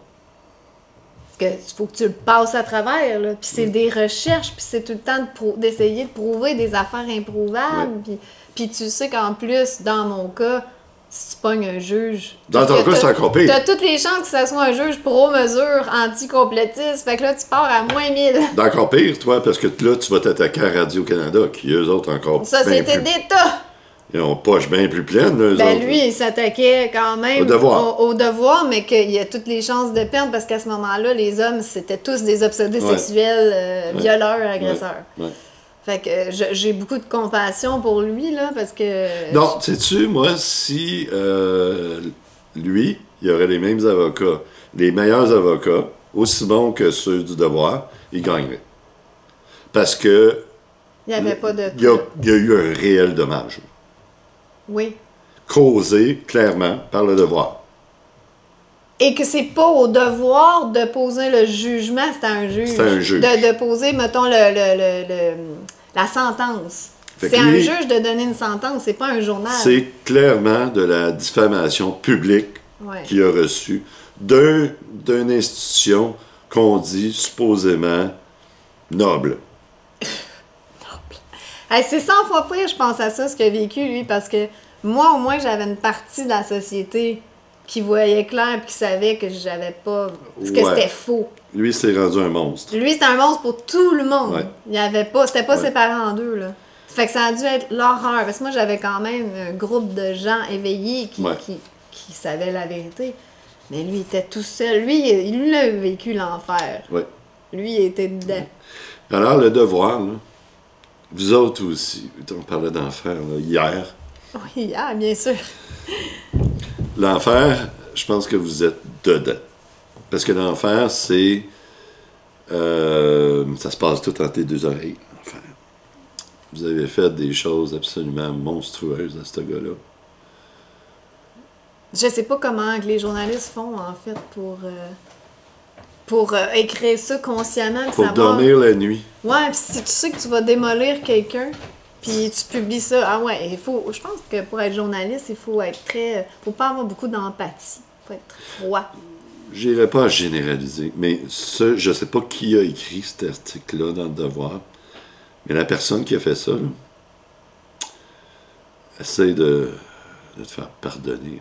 S1: Parce que faut que tu le passes à travers, là. Puis c'est des recherches, puis c'est tout le temps de prou- d'essayer de prouver des affaires improuvables. Puis, puis tu sais qu'en plus, dans mon cas, si tu pognes un juge...
S2: Dans ton
S1: que
S2: cas,
S1: t'as-
S2: c'est encore pire.
S1: T'as toutes les chances que ça soit un juge pro-mesure, anti-complétiste. Fait que là, tu pars à moins mille.
S2: D'encore pire, toi, parce que là, tu vas t'attaquer à Radio-Canada, qui, eux autres, encore
S1: Ça,
S2: bien
S1: c'était
S2: plus...
S1: d'État.
S2: Ils ont poche bien plus pleine, eux
S1: Ben
S2: autres.
S1: lui, il s'attaquait quand même
S2: Au devoir.
S1: au, au devoir, mais qu'il y a toutes les chances de perdre parce qu'à ce moment-là, les hommes, c'était tous des obsédés
S2: Ouais.
S1: sexuels, euh,
S2: Ouais.
S1: violeurs, agresseurs.
S2: Ouais. Ouais.
S1: Fait que euh, je- j'ai beaucoup de compassion pour lui, là, parce que...
S2: Non, sais-tu, moi, si euh, lui, il aurait les mêmes avocats, les meilleurs avocats, aussi bons que ceux du devoir, il gagnerait. Parce que
S1: Il n'y avait pas de...
S2: il y a, il y a eu un réel dommage,
S1: Oui.
S2: causé clairement par le devoir.
S1: Et que c'est pas au devoir de poser le jugement, c'est à un juge.
S2: C'est à un juge.
S1: De, de poser, mettons, le, le- le- le- la sentence.
S2: Fait
S1: C'est
S2: que
S1: à un
S2: lui-
S1: juge de donner une sentence, c'est pas un journal.
S2: C'est clairement de la diffamation publique
S1: Ouais.
S2: qu'il a reçue d'un, d'une institution qu'on dit supposément noble.
S1: Hey, c'est cent fois pire, je pense à ça, ce qu'il a vécu, lui, parce que moi, au moins, j'avais une partie de la société qui voyait clair et qui savait que j'avais pas... que
S2: Ouais.
S1: c'était faux.
S2: Lui, c'est rendu un monstre.
S1: Lui, c'était un monstre pour tout le monde.
S2: Ouais.
S1: Il y avait pas... C'était pas
S2: Ouais.
S1: séparé en deux, là. Fait que ça a dû être l'horreur. Parce que moi, j'avais quand même un groupe de gens éveillés qui,
S2: Ouais.
S1: qui, qui savaient la vérité. Mais lui, il était tout seul. Lui, il il a vécu l'enfer.
S2: Ouais.
S1: Lui, il était dedans.
S2: Alors, le devoir, là, vous autres aussi, on parlait d'enfer là, hier.
S1: Oui, ah, bien sûr.
S2: L'enfer, je pense que vous êtes dedans. Parce que l'enfer, c'est... euh, ça se passe tout entre les deux oreilles, l'enfer. Vous avez fait des choses absolument monstrueuses à ce gars-là.
S1: Je sais pas comment que les journalistes font, en fait, pour... euh, pour euh, écrire ça consciemment. puis
S2: Pour
S1: savoir...
S2: dormir la nuit.
S1: Ouais, puis si tu sais que tu vas démolir quelqu'un, puis tu publies ça, ah ouais, il faut, je pense que pour être journaliste, il faut être très, faut pas avoir beaucoup d'empathie, faut être très froid.
S2: J'irai pas à généraliser, mais ce, je sais pas qui a écrit cet article-là dans le Devoir, mais la personne qui a fait ça, là, essaie de, de te faire pardonner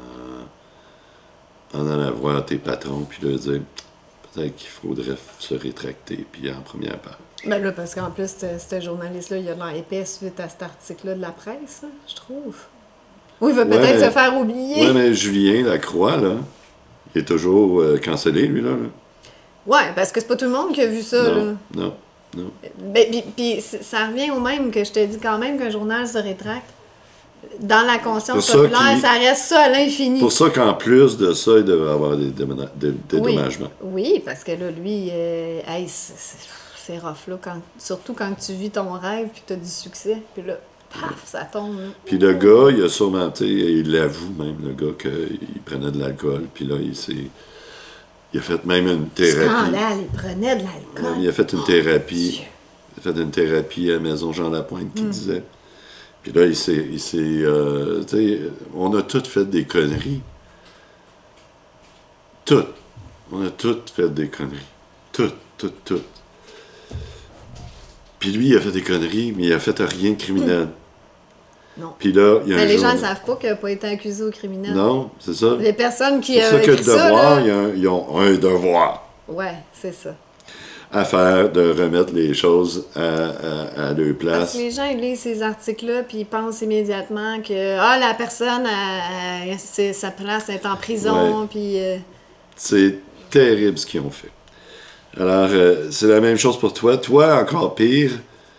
S2: en, en allant voir tes patrons, puis leur dire peut-être qu'il faudrait se rétracter, puis en première page.
S1: Ben là, parce qu'en plus, ce ce journaliste-là, il a de l'air épais suite à cet article-là de la presse, hein, je trouve. Ou il veut
S2: Ouais,
S1: peut-être
S2: mais-
S1: se faire oublier.
S2: Oui, mais Julien Lacroix, là, il est toujours euh, cancellé, lui, là. là.
S1: Ouais, parce que c'est pas tout le monde qui a vu ça, là.
S2: Non, non, non.
S1: Ben, puis, puis c- ça revient au même que je te dis quand même qu'un journal se rétracte. Dans la conscience
S2: Pour ça
S1: populaire,
S2: qu'il-
S1: ça reste ça à l'infini.
S2: Pour ça qu'en plus de ça, il devait avoir des, démona- des dédommagements.
S1: Oui, oui, parce que là, lui, euh, hey, c'est- c'est c'est rough, là, quand, surtout quand tu vis ton rêve puis que tu as du succès. Puis là, paf, ça tombe. Là.
S2: Puis le gars, il a sûrement, tu sais, il l'avoue même, le gars, qu'il prenait de l'alcool. Puis là, il s'est... Il a fait même une thérapie.
S1: Scandale, il prenait de
S2: Ouais,
S1: l'alcool.
S2: mais il a fait une thérapie.
S1: Dieu.
S2: Il a fait une thérapie à la Maison Jean Lapointe qui disait Puis là, il s'est... il s'est, euh, tu sais, on a toutes fait des conneries. Toutes. On a toutes fait des conneries. Toutes, toutes, toutes. Puis lui, il a fait des conneries, mais il a fait rien de criminel.
S1: Non.
S2: Puis là, il y a
S1: Mais
S2: un
S1: les
S2: jour...
S1: gens ne savent pas qu'il n'a pas été accusé au criminel.
S2: Non, c'est ça.
S1: Les personnes qui
S2: C'est pour ça
S1: ont
S2: que le
S1: écrit ça,
S2: devoir,
S1: là...
S2: il y a un- ils ont un devoir
S1: Ouais, c'est ça.
S2: à faire de remettre les choses à, à, à leur
S1: Parce
S2: place.
S1: que les gens ils lisent ces articles-là puis ils pensent immédiatement que ah la personne a, a- c'est- sa place est en prison
S2: Ouais.
S1: puis euh,
S2: C'est terrible ce qu'ils ont fait. Alors, euh, c'est la même chose pour toi. Toi, encore pire,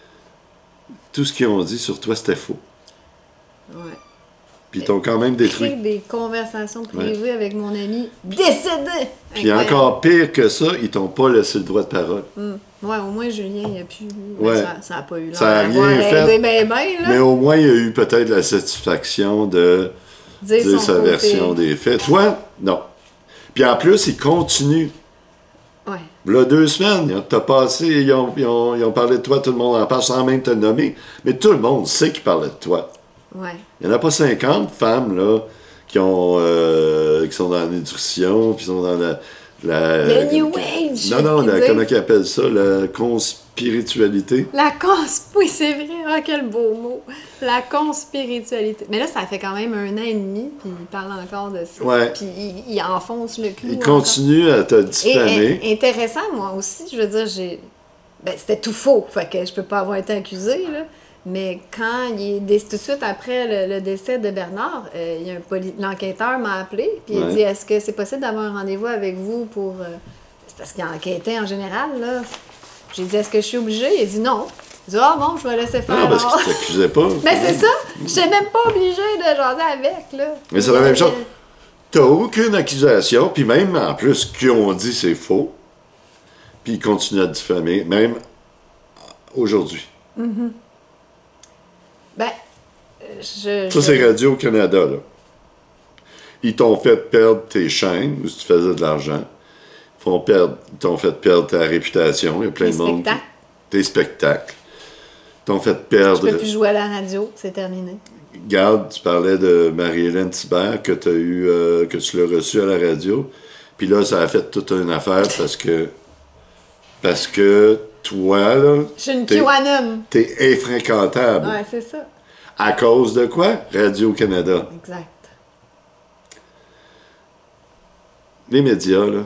S2: tout ce qu'ils ont dit sur toi, c'était faux.
S1: ouais.
S2: Puis ils t'ont quand même détruit.
S1: Créer des conversations privées avec mon ami décédé.
S2: Puis
S1: Incroyable.
S2: encore pire que ça, ils t'ont pas laissé le droit de parole.
S1: Hum. Ouais, au moins Julien il a pu.
S2: Ouais.
S1: Ça, ça a pas eu l'air
S2: Ça a
S1: d'avoir
S2: rien fait.
S1: aidé ben, ben, là.
S2: Mais au moins, il y a eu peut-être la satisfaction de
S1: Dire
S2: dire
S1: son
S2: sa
S1: côté.
S2: version des faits. Toi, non. Puis en plus, ils continuent.
S1: Ouais.
S2: Là, deux semaines, t'as passé, ils ont, ils, ont, ils ont parlé de toi, tout le monde en parle sans même te le nommer. Mais tout le monde sait qu'ils parlaient de toi.
S1: Ouais.
S2: Il n'y en a pas cinquante femmes, là, qui, ont, euh, qui sont dans la nutrition, puis sont dans la... la
S1: Le New Age.
S2: Non, non,
S1: qui
S2: la,
S1: dit-
S2: comment ils appellent ça? La conspiritualité.
S1: La cons... Oui, c'est vrai. Ah, quel beau mot. La conspiritualité. Mais là, ça fait quand même un an et demi, puis il parle encore de ça.
S2: Ouais.
S1: Puis il, il enfonce le clou.
S2: Ils
S1: encore.
S2: continuent à te
S1: Et,
S2: diffamer.
S1: et- intéressant, moi aussi, je veux dire, j'ai... Ben, c'était tout faux, fait que je peux pas avoir été accusée, là. Mais quand il est dé- tout de suite après le, le décès de Bernard, euh, il y a un poli- l'enquêteur m'a appelé, puis il
S2: Ouais.
S1: dit, est-ce que c'est possible d'avoir un rendez-vous avec vous pour... euh, C'est parce qu'il enquêtait en général, là. J'ai dit, est-ce que je suis obligée? Il a dit non. Il dit, ah bon, je vais laisser faire.
S2: Non, parce
S1: alors.
S2: qu'ils t'accusaient pas.
S1: Mais c'est ça, je suis même pas obligée de jaser avec, là.
S2: Mais c'est la même chose. T'as aucune accusation, puis même, en plus, ce qu'ils ont dit, c'est faux. Puis ils continuent à te diffamer, même aujourd'hui.
S1: Ben, je...
S2: Ça,
S1: je-
S2: c'est Radio-Canada, là. Ils t'ont fait perdre tes chaînes, où tu faisais de l'argent. Ils font perdre, ils t'ont fait perdre ta réputation. Il y a plein
S1: Tes
S2: de monde. qui-
S1: spectacles.
S2: Tes spectacles. Ils t'ont fait
S1: Je
S2: perdre.
S1: peux plus jouer à la radio, c'est terminé.
S2: Garde, tu parlais de Marie-Hélène Thibert, que, t'as eu, euh, que tu l'as reçue à la radio. Puis là, ça a fait toute une affaire parce que. Parce que toi, là.
S1: Je suis une
S2: t'es-
S1: QAnon.
S2: T'es infréquentable.
S1: Ouais, c'est ça.
S2: À cause de quoi? Radio-Canada.
S1: Exact.
S2: Les médias, là.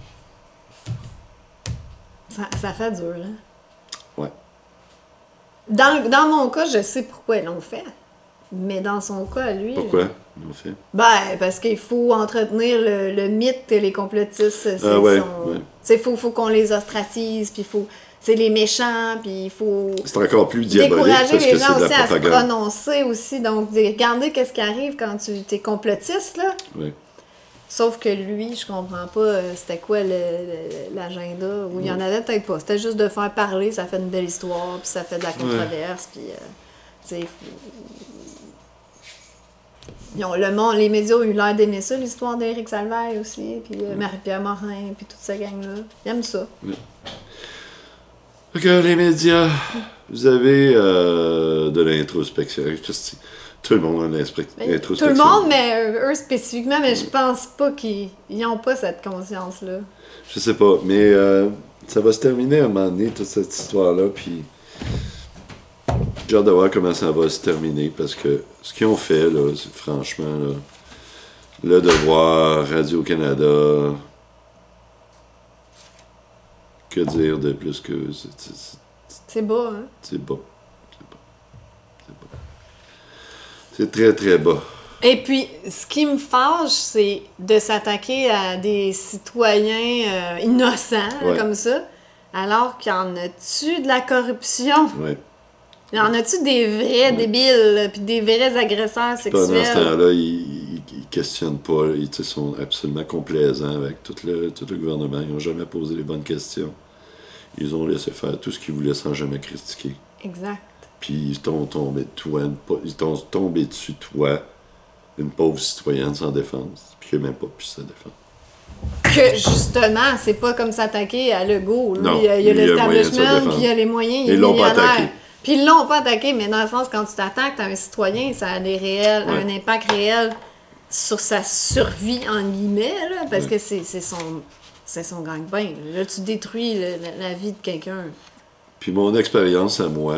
S1: Ça, ça fait dur, là.
S2: Ouais.
S1: Dans, dans mon cas, je sais pourquoi ils l'ont fait. Mais dans son cas, lui...
S2: Pourquoi? Ils l'ont fait.
S1: Ben, parce qu'il faut entretenir le, le mythe que les complotistes... c'est-
S2: Ah ouais,
S1: sont-
S2: ouais.
S1: Tu sais, il faut, faut qu'on les ostracise, puis il faut... C'est les méchants, puis il faut...
S2: C'est encore plus diabolique
S1: décourager
S2: parce
S1: les
S2: que c'est
S1: gens
S2: de
S1: aussi
S2: la
S1: à se
S2: propagande.
S1: prononcer aussi. Donc, de- regardez qu'est-ce qui arrive quand tu es complotiste, là.
S2: Oui.
S1: Sauf que lui, je comprends pas euh, c'était quoi le- le- l'agenda, ou il y en avait peut-être pas. C'était juste de faire parler, ça fait une belle histoire, puis ça fait de la controverse, puis... euh, tu sais, ils ont- le monde, les médias ont eu l'air d'aimer ça, l'histoire d'Éric Salvaille aussi, puis euh, Marie-Pierre Morin, puis toute cette gang-là. Ils aiment ça.
S2: Fait que les médias, vous avez euh, de l'introspection. Juste, Tout le monde a de
S1: Mais
S2: l'introspection.
S1: tout le monde, mais euh, eux spécifiquement, mais je pense pas qu'ils n'ont pas cette conscience-là.
S2: Je sais pas, mais euh, ça va se terminer à un moment donné, toute cette histoire-là, puis j'ai hâte de voir comment ça va se terminer, parce que ce qu'ils ont fait, là, c'est franchement, là, le devoir, Radio-Canada, que dire de plus que... c'est- c'est- c'est-
S1: C'est bas, hein?
S2: C'est bas. C'est bas. C'est bas. C'est très, très bas.
S1: Et puis, ce qui me fâche, c'est de s'attaquer à des citoyens euh, innocents, là,
S2: Ouais.
S1: comme ça, alors qu'il y en a-tu de la corruption?
S2: Ouais.
S1: Il y en a-tu des vrais débiles, là, puis des vrais agresseurs
S2: Pendant ce
S1: sexuels?
S2: temps-là, ils, ils, ils questionnent pas, ils tu sais, sont absolument complaisants avec tout le, tout le gouvernement. Ils n'ont jamais posé les bonnes questions. Ils ont laissé faire tout ce qu'ils voulaient sans jamais critiquer.
S1: Exact.
S2: Puis ils t'ont tombé de toi, une pa- ils t'ont tombé dessus, toi, une pauvre citoyenne sans défense, puis qui n'a même pas pu se défendre.
S1: Que justement, c'est pas comme s'attaquer à Legault. Lui,
S2: Non,
S1: il y a, il y a
S2: lui, il y a moyen de se
S1: l'establishment,
S2: défendre.
S1: puis il y a les moyens, il est
S2: Ils l'ont pas
S1: millionnaire.
S2: attaqué.
S1: Puis ils l'ont pas attaqué, mais dans le sens, quand tu t'attaques à un citoyen, ça a des réels,
S2: Ouais.
S1: un impact réel sur sa survie, en guillemets, là, parce
S2: Ouais.
S1: que c'est c'est son, c'est son gagne-pain. Là. Là, tu détruis le- la, la vie de quelqu'un.
S2: Puis mon expérience à moi,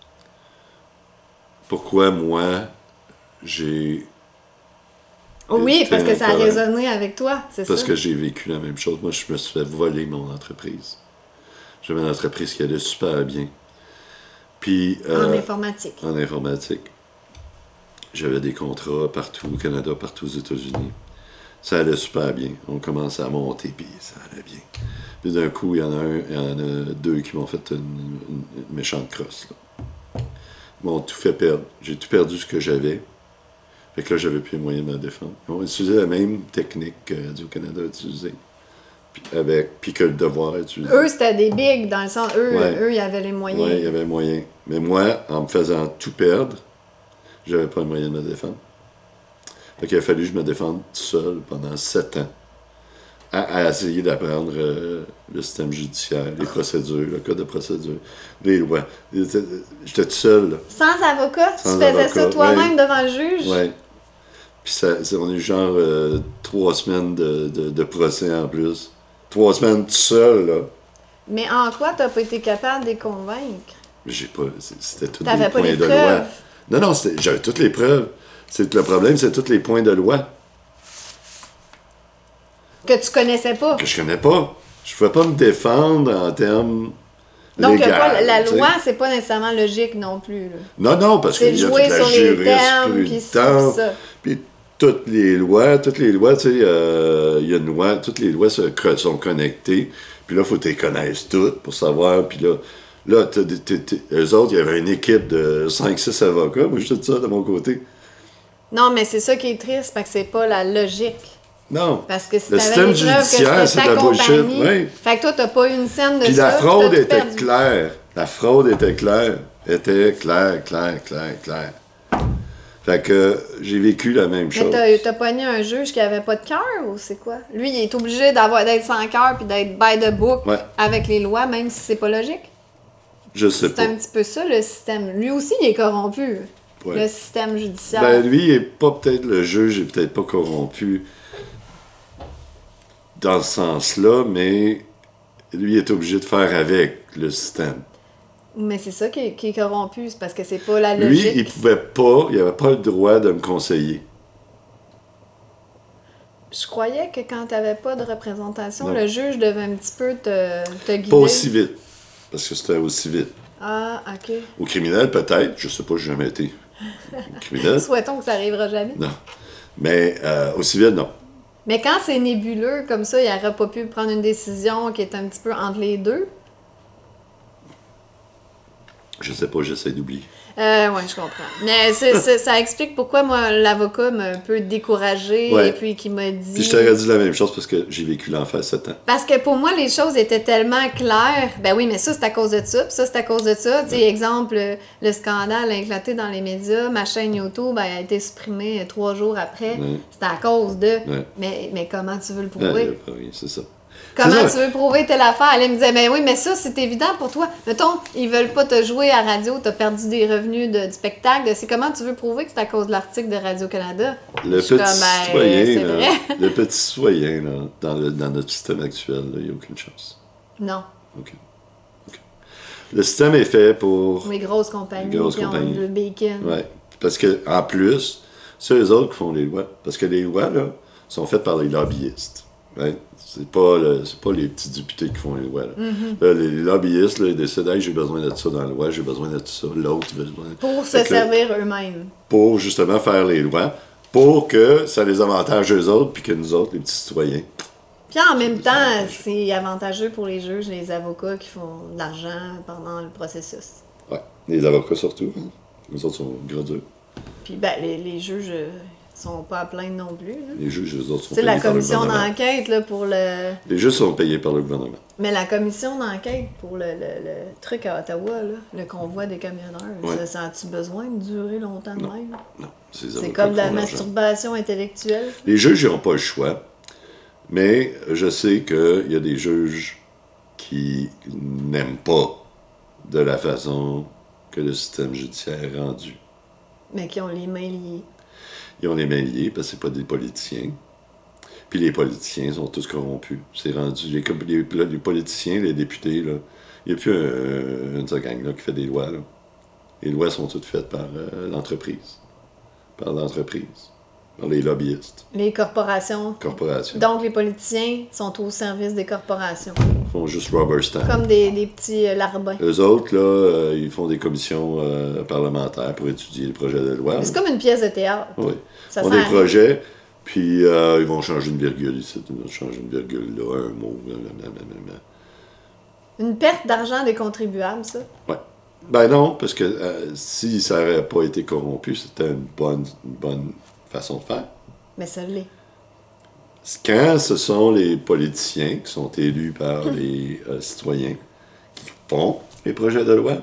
S2: pourquoi moi, j'ai...
S1: Oui,
S2: été
S1: parce que ça a
S2: incohérent?
S1: résonné avec toi, c'est ça?
S2: Parce que j'ai vécu la même chose. Moi, je me suis fait voler mon entreprise. J'avais une entreprise qui allait super bien. Puis...
S1: En
S2: euh,
S1: informatique.
S2: en informatique. J'avais des contrats partout au Canada, partout aux États-Unis. Ça allait super bien. On commençait à monter, puis ça allait bien. Puis d'un coup, il y en a un, il y en a deux qui m'ont fait une, une- une méchante crosse. Là. Ils m'ont tout fait perdre. J'ai tout perdu ce que j'avais. Fait que là, j'avais plus les moyens de me défendre. Ils ont utilisé la même technique que Radio-Canada a utilisée. Puis, avec, puis que le devoir a utilisé.
S1: Eux, c'était des bigs, dans le sens, eux,
S2: Ouais.
S1: eux, ils avaient les moyens.
S2: Oui, il y avait moyen. Mais moi, en me faisant tout perdre, j'avais pas le moyen de me défendre. Fait qu'il a fallu que je me défende tout seul pendant sept ans à, à essayer d'apprendre euh, le système judiciaire, les procédures, le code de procédure, les lois. J'étais j'étais tout seul, là.
S1: Sans avocat,
S2: Sans
S1: tu faisais
S2: avocat,
S1: ça toi-même
S2: ouais.
S1: devant le juge?
S2: Ouais. Puis ça, ça- on a eu genre euh, trois semaines de, de, de procès en plus. Trois semaines tout seul, là.
S1: Mais en quoi t'as pas été capable de les convaincre?
S2: J'ai pas. c'est- C'était tous des
S1: T'avais pas
S2: points
S1: les
S2: de loi.
S1: preuves?
S2: Non, non, c'était- j'avais toutes les preuves. C'est, le problème, c'est tous les points de loi
S1: Que tu connaissais pas.
S2: que je connais pas. Je pouvais pas me défendre en termes
S1: Donc,
S2: légaux.
S1: pas, la
S2: tu sais.
S1: loi, c'est pas nécessairement logique non plus. Là.
S2: Non, non, parce
S1: C'est
S2: qu'il y a toute
S1: jouer
S2: la
S1: sur les termes, puis
S2: jurisprudence.
S1: ça.
S2: Puis toutes les lois, toutes les lois, tu sais, euh, il y a une loi, toutes les lois se, sont connectées. Puis là, il faut que tu les connaisses toutes pour savoir. Puis là, là t'as des- t'es- t'es- eux autres, il y avait une équipe de cinq six avocats. Moi, je dis ça de mon côté.
S1: Non, mais c'est ça qui est triste, parce que c'est pas la logique.
S2: Non.
S1: Parce que si
S2: Le
S1: t'avais
S2: système
S1: les preuves que
S2: judiciaire,
S1: c'était
S2: c'est de
S1: ta
S2: la bullshit,
S1: compagnie...
S2: oui.
S1: Fait que toi, t'as pas eu une scène de
S2: Puis
S1: ça.
S2: la
S1: puis
S2: fraude
S1: t'as tout
S2: était
S1: perdu.
S2: claire. La fraude était claire. Était claire, claire, claire, claire. Fait que j'ai vécu la même
S1: Mais
S2: chose.
S1: t'as, t'as pogné un juge qui avait pas de cœur, ou c'est quoi? Lui, il est obligé d'avoir, d'être sans cœur puis d'être by the book
S2: Ouais.
S1: avec les lois, même si c'est pas logique.
S2: Je sais
S1: C'est
S2: pas.
S1: un petit peu ça, le système. Lui aussi, il est corrompu.
S2: Ouais.
S1: Le système judiciaire.
S2: Ben, lui, il est pas peut-être le juge, il est peut-être pas corrompu dans ce sens-là, mais lui, il est obligé de faire avec le système.
S1: Mais c'est ça qui est, qui est corrompu, c'est parce que c'est pas la
S2: Lui,
S1: logique.
S2: il pouvait pas, il avait pas le droit de me conseiller.
S1: Je croyais que quand t'avais pas de représentation,
S2: Non.
S1: le juge devait un petit peu te, te guider.
S2: Pas aussi vite, parce que c'était aussi vite.
S1: Ah, ok.
S2: Au criminel, peut-être, je sais pas, j'ai jamais été criminel.
S1: Souhaitons que ça arrivera jamais.
S2: Non. Mais euh, au civil, non.
S1: Mais quand c'est nébuleux comme ça, il n'aurait pas pu prendre une décision qui est un petit peu entre les deux.
S2: Je sais pas, j'essaie d'oublier.
S1: Euh, ouais, je comprends. Mais c'est- c'est- ça explique pourquoi, moi, l'avocat m'a un peu découragée
S2: Ouais.
S1: et puis qui m'a dit...
S2: Puis je t'aurais dit la même chose parce que j'ai vécu l'enfer sept ans.
S1: Parce que pour moi, les choses étaient tellement claires. Ben oui, mais ça, c'est à cause de ça, puis ça, c'est à cause de ça. Tu sais, exemple, le, le scandale a éclaté dans les médias, ma chaîne YouTube ben, a été supprimée trois jours après.
S2: Ouais.
S1: C'était à cause de...
S2: Ouais.
S1: Mais, mais comment tu veux le
S2: Ah,
S1: prouver?
S2: y a pas rien, c'est ça.
S1: Comment
S2: C'est
S1: tu
S2: ça.
S1: veux prouver telle affaire? Elle me disait, ben oui, mais ça, c'est évident pour toi. Mettons, ils veulent pas te jouer à radio, t'as perdu des revenus de, du spectacle. C'est comment tu veux prouver que c'est à cause de l'article de Radio-Canada?
S2: Le
S1: Je suis
S2: petit
S1: comme, ben,
S2: citoyen,
S1: c'est
S2: là,
S1: vrai.
S2: le petit citoyen, là, dans, le, dans notre système actuel, il n'y a aucune chance.
S1: Non.
S2: OK. OK. Le système est fait pour...
S1: Les grosses compagnies,
S2: Les grosses
S1: qui ont
S2: compagnies.
S1: le bacon.
S2: Ouais. Parce que en plus, c'est eux autres qui font les lois. Parce que les lois, là, sont faites par les lobbyistes. Right? C'est pas, le- c'est pas les petits députés qui font les lois. Là.
S1: Mm-hmm.
S2: Là, les, les lobbyistes, là, ils décident, hey, j'ai besoin de ça dans la loi, j'ai besoin de tout ça, l'autre veut besoin.
S1: Pour se
S2: Fait que là,
S1: servir eux-mêmes.
S2: pour justement faire les lois, pour que ça les avantage eux autres, puis que nous autres, les petits citoyens.
S1: Puis en même temps, c'est avantageux pour les juges, les avocats qui font de l'argent pendant le processus.
S2: Ouais. Les avocats surtout. Hein. Les autres sont gros durs.
S1: Puis ben, les, les juges euh, sont pas à plaindre non plus. là.
S2: Les juges, les autres sont
S1: Tu sais,
S2: payés
S1: la
S2: par le
S1: commission
S2: gouvernement.
S1: d'enquête là, pour le...
S2: Les juges sont payés par le gouvernement.
S1: Mais la commission d'enquête pour le, le- le truc à Ottawa, là, le convoi des camionneurs,
S2: Ouais.
S1: ça, ça a-tu besoin de durer longtemps de
S2: Non.
S1: même?
S2: Non, c'est les
S1: C'est
S2: avocats
S1: comme de
S2: qui
S1: la
S2: font l'argent.
S1: masturbation intellectuelle.
S2: Les juges n'ont pas le choix, mais je sais qu'il y a des juges qui n'aiment pas de la façon que que le système judiciaire est rendu.
S1: Mais qui ont les mains liées.
S2: Ils ont les mains liées parce que c'est pas des politiciens. Puis les politiciens sont tous corrompus. C'est rendu... Les, les, les politiciens, les députés, là, il n'y a plus un, une seule gang là, qui fait des lois. Là. Les lois sont toutes faites par euh, l'entreprise. Par l'entreprise. Par les lobbyistes.
S1: Les corporations.
S2: Corporations.
S1: Donc, les politiciens sont au service des corporations.
S2: Ils font juste rubber stamp.
S1: Comme des, des petits euh, larbins.
S2: Eux autres, là, euh, ils font des commissions euh, parlementaires pour étudier les projets de loi.
S1: C'est comme une pièce de théâtre.
S2: Oui.
S1: Ça
S2: Ils font
S1: sert
S2: des
S1: à rien.
S2: projets, puis euh, ils vont changer une virgule ici, ils vont changer une virgule là, un mot, blablabla.
S1: Une perte d'argent des contribuables, ça.
S2: Ouais. Ben non, parce que euh, si ça n'aurait pas été corrompu, c'était une bonne, une bonne façon de faire.
S1: Mais ça l'est.
S2: Quand ce sont les politiciens qui sont élus par les euh, citoyens qui font les projets de loi,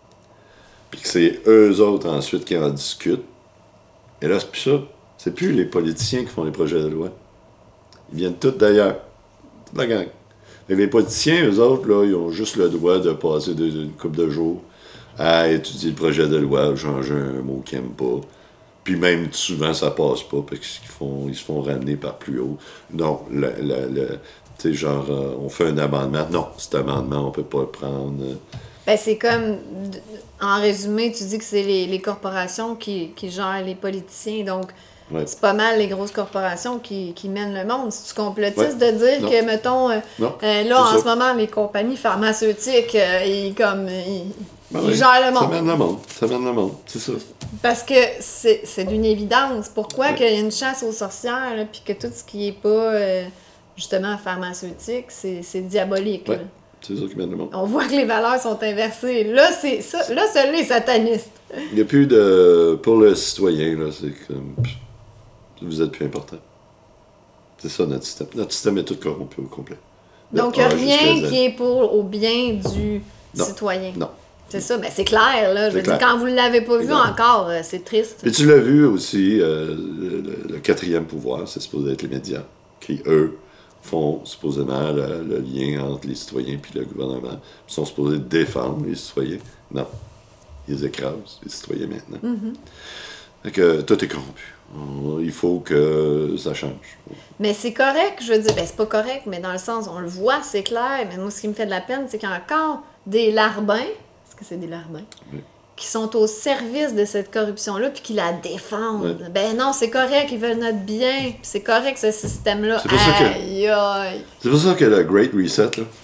S2: puis que c'est eux autres ensuite qui en discutent, et là, c'est plus ça. C'est plus les politiciens qui font les projets de loi. Ils viennent tous d'ailleurs. Toute la gang. Et les politiciens, eux autres, là, ils ont juste le droit de passer de, une couple de jours à étudier le projet de loi, ou changer un mot qu'ils n'aiment pas. Puis même souvent, ça passe pas, parce qu'ils font, ils se font ramener par plus haut. Non, le, le, le, tu sais, genre, euh, on fait un amendement. Non, cet amendement, on peut pas le prendre.
S1: Ben, c'est comme, en résumé, tu dis que c'est les, les corporations qui, qui gèrent les politiciens, donc
S2: Ouais.
S1: c'est pas mal les grosses corporations qui, qui mènent le monde. Si tu complotistes
S2: Ouais.
S1: de dire
S2: Non.
S1: que, mettons, euh,
S2: Non,
S1: euh, là, en
S2: c'est
S1: ce
S2: ça.
S1: moment, les compagnies pharmaceutiques, euh, ils, comme, ils,
S2: Ben
S1: ils
S2: oui,
S1: gèrent le
S2: Ça
S1: monde.
S2: mène le monde. Ça mène le monde, c'est ça.
S1: Parce que c'est c'est d'une évidence. Pourquoi
S2: Ouais.
S1: qu'il y a une chasse aux sorcières, là, puis que tout ce qui est pas, euh, justement, pharmaceutique, c'est c'est diabolique.
S2: Ouais.
S1: là.
S2: C'est ça qui mène le monde.
S1: On voit que les valeurs sont inversées. Là, c'est ça. Là, celui-là est sataniste.
S2: Il n'y a plus de... Pour le citoyen, là, c'est comme... Vous êtes plus important. C'est ça, notre système. Notre système est tout corrompu au complet. De
S1: Donc, il n'y a
S2: A jusqu'à
S1: rien
S2: Z.
S1: qui est pour au bien du
S2: Non.
S1: citoyen.
S2: Non.
S1: C'est ça, mais c'est clair, là. Je
S2: C'est
S1: veux dire,
S2: clair.
S1: quand vous ne l'avez pas
S2: C'est
S1: vu
S2: clair.
S1: encore, euh, c'est triste.
S2: Et tu l'as vu aussi, euh, le, le quatrième pouvoir, c'est supposé être les médias, qui, eux, font supposément le, le lien entre les citoyens et le gouvernement. Ils sont supposés défendre les citoyens. Non. Ils écrasent les citoyens maintenant.
S1: Mm-hmm.
S2: Fait que tout est corrompu. On- Il faut que ça change.
S1: Mais c'est correct, je veux dire, ben c'est pas correct, mais dans le sens, on le voit, c'est clair, mais moi, ce qui me fait de la peine, c'est qu'il y a encore des larbins, parce que c'est des larbins,
S2: Oui.
S1: qui sont au service de cette corruption-là, puis qui la défendent.
S2: Oui.
S1: Ben non, c'est correct, ils veulent notre bien, puis c'est correct, ce système-là.
S2: C'est pour ça que-
S1: Aïe, aïe.
S2: C'est pour ça que le Great Reset, là,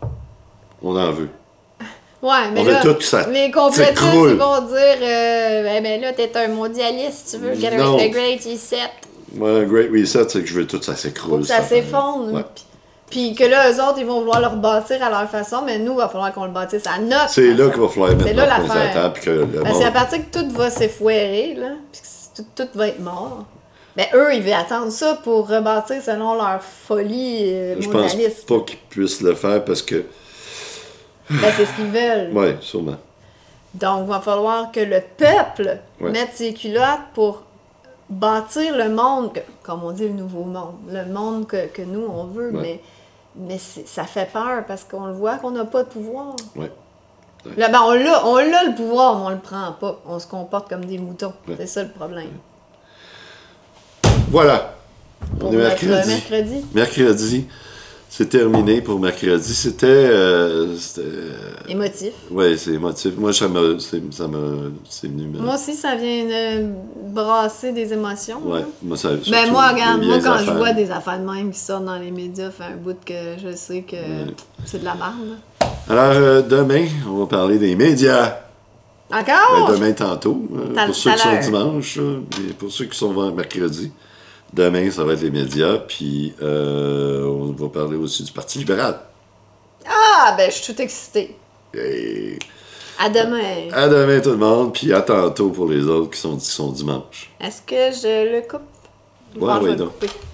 S2: on en veut.
S1: Ouais, mais
S2: On
S1: là,
S2: veut tout que ça
S1: les complotistes,
S2: s'écroule.
S1: ils vont dire, euh, ben, ben là, t'es un mondialiste, tu veux get
S2: Non.
S1: the great reset.
S2: Moi, le Great Reset, c'est que je veux tout que ça
S1: Faut
S2: s'écroule.
S1: que ça s'effondre.
S2: Ouais.
S1: Puis, puis que là, eux autres, ils vont vouloir le rebâtir à leur façon, mais nous, il va falloir qu'on le bâtisse à notre
S2: C'est là
S1: façon.
S2: qu'il va falloir mettre
S1: C'est là
S2: notre point sur la
S1: l'affaire.
S2: table, puis que le
S1: Parce
S2: monde-
S1: qu'à partir que tout va s'effouérer, là, puis que tout, tout va être mort, ben eux, ils vont attendre ça pour rebâtir selon leur folie euh,
S2: Je pense
S1: mondialiste.
S2: pas qu'ils puissent le faire parce que...
S1: Ben, c'est ce qu'ils veulent.
S2: Oui, sûrement.
S1: Donc, il va falloir que le peuple
S2: Ouais.
S1: mette ses culottes pour bâtir le monde, que- comme on dit, le nouveau monde, le monde que, que nous, on veut,
S2: Ouais.
S1: mais, mais c'est- ça fait peur parce qu'on le voit qu'on n'a pas de pouvoir.
S2: Ouais.
S1: Là, ben, on l'a, on l'a le pouvoir, mais on le prend pas. On se comporte comme des moutons.
S2: Ouais.
S1: C'est ça le problème.
S2: Voilà. On
S1: Pour
S2: est
S1: notre
S2: mercredi.
S1: mercredi.
S2: Mercredi. C'est terminé pour mercredi. C'était... euh, c'était, euh,
S1: Émotif.
S2: ouais, c'est émotif. Moi, ça m'a... c'est- Ça m'a... C'est venu... me-
S1: Moi aussi, ça vient de brasser des émotions.
S2: Ouais.
S1: là.
S2: Moi, ça...
S1: Ben
S2: surtout
S1: moi,
S2: les
S1: regarde, moi
S2: vieilles
S1: quand je
S2: affaires.
S1: vois des affaires de même qui sortent dans les médias, fait un bout que je sais que
S2: Ouais.
S1: c'est de la merde. là.
S2: Alors, euh, demain, on va parler des médias.
S1: Encore?
S2: Ben, demain, tantôt. euh,
S1: T'as
S2: pour
S1: le
S2: ceux qui sont
S1: salaire.
S2: dimanche, là, et pour ceux qui sont mercredi. Demain, ça va être les médias. Puis, euh, on va parler aussi du Parti libéral.
S1: Ah, ben je suis tout excitée.
S2: Et
S1: À demain.
S2: à demain, tout le monde. Puis, à tantôt pour les autres qui sont, qui sont dimanche.
S1: Est-ce que je le coupe?
S2: Ouais,
S1: je vais
S2: ouais,
S1: le
S2: donc.
S1: couper.